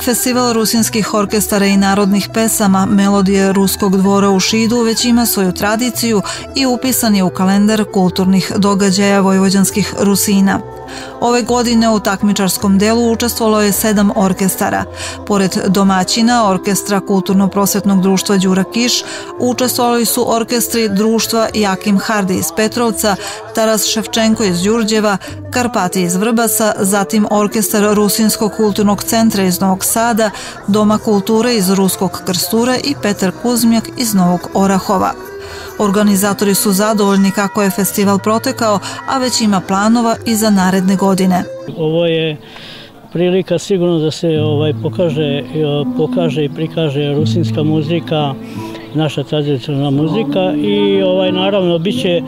Festival rusinskih orkestara i narodnih pesama Melodije Ruskog dvora u Šidu već ima svoju tradiciju i upisan je u kalendar kulturnih događaja vojvođanskih Rusina. Ove godine u takmičarskom delu učestvovalo je 7 orkestara. Pored domaćina orkestra Kulturno-prosvetnog društva Đura Kiš, učestvovali su orkestri društva Jakim Hardi iz Petrovca, Taras Ševčenko iz Đurđeva, Karpati iz Vrbasa, zatim orkestar Rusinskog kulturnog centra iz Novog Sada, Doma kulture iz Ruskog Krstura i Petar Kuzmjak iz Novog Orahova. Organizatori su zadovoljni kako je festival protekao, a već ima planova i za naredne godine. Ovo je prilika sigurno da se pokaže i prikaže rusinska muzika, naša tradicionalna muzika i naravno bit će,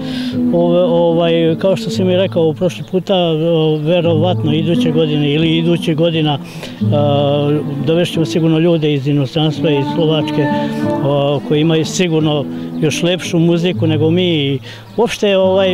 kao što sam i rekao prošli puta, verovatno iduće godine ili iduće godina dovešćemo sigurno ljude iz inostranstva, iz Slovačke, koji imaju sigurno još lepšu muziku nego mi. Uopšte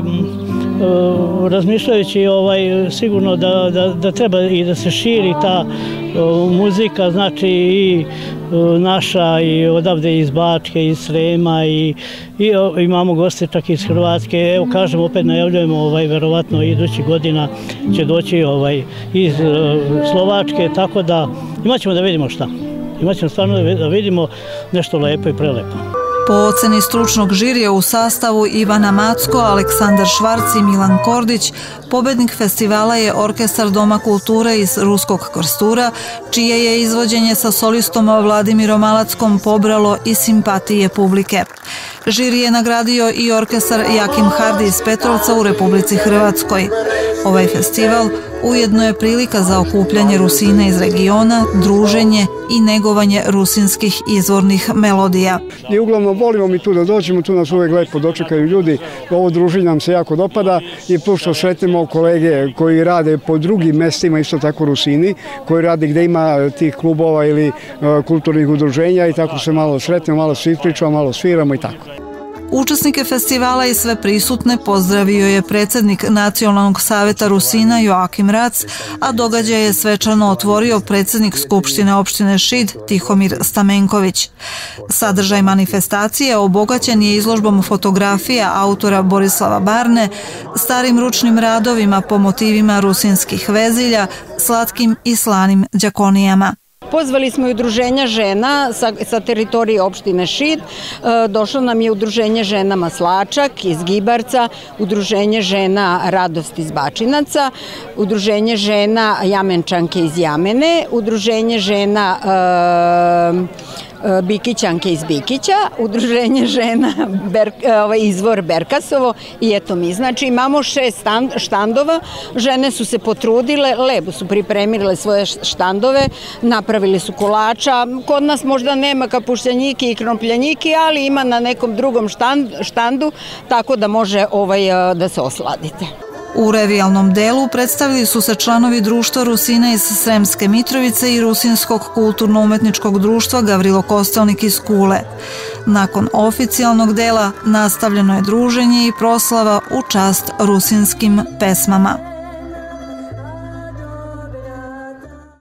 razmišljajući sigurno da treba i da se širi ta muzika, znači i naša i odavde iz Bačke, iz Srema i imamo goste čak iz Hrvatske. Evo kažem, opet najavljujemo, verovatno idućih godina će doći iz Slovačke, tako da imaćemo da vidimo šta. Imaćemo stvarno da vidimo nešto lepo i prelepo. Po oceni stručnog žirija u sastavu Ivana Macko, Aleksandar Švarc i Milan Kordić, pobednik festivala je orkestar Doma kulture iz Ruskog Krstura, čije je izvođenje sa solistom Vladimirom Malackom pobralo i simpatije publike. Žiri je nagradio i orkestar Jakim Hardi iz Petrovca u Republici Hrvatskoj. Ovaj festival ujedno je prilika za okupljanje Rusina iz regiona, druženje i negovanje rusinskih izvornih melodija. I uglavnom volimo mi tu da dođemo, tu nas uvek lepo dočekaju ljudi, ovo druženje nam se jako dopada i plus što sretnemo kolege koji rade po drugim mestima, isto tako Rusini, koji rade gde ima tih klubova ili kulturnih udruženja i tako se malo sretnemo, malo se ispričamo, malo sviramo i tako. Učesnike festivala i sve prisutne pozdravio je predsjednik Nacionalnog saveta Rusina Joakim Rac, a događaj je svečano otvorio predsjednik Skupštine opštine Šid Tihomir Stamenković. Sadržaj manifestacije obogaćen je izložbom fotografija autora Borislava Barne, starim ručnim radovima po motivima rusinskih vezilja, slatkim i slanim đakonijama. Pozvali smo i udruženja žena sa teritorije opštine Šid. Došlo nam je udruženje žena Maslačak iz Gibarca, udruženje žena Radost iz Bačinaca, udruženje žena Jamenčanke iz Jamene, udruženje žena Bikićanke iz Bikića, udruženje žena Izvor Berkasovo i eto mi. Znači imamo 6 štandova, žene su se potrudile, lepo su pripremile svoje štandove, napravili su kolača, kod nas možda nema kapušljanjiki i krompljajniki, ali ima na nekom drugom štandu, tako da može da se osladite. U revijalnom delu predstavili su se članovi društva Rusina iz Sremske Mitrovice i Rusinskog kulturno-umetničkog društva Gavrilo Kostelnik iz Kule. Nakon oficijalnog dela nastavljeno je druženje i proslava u čast rusinskim pesmama.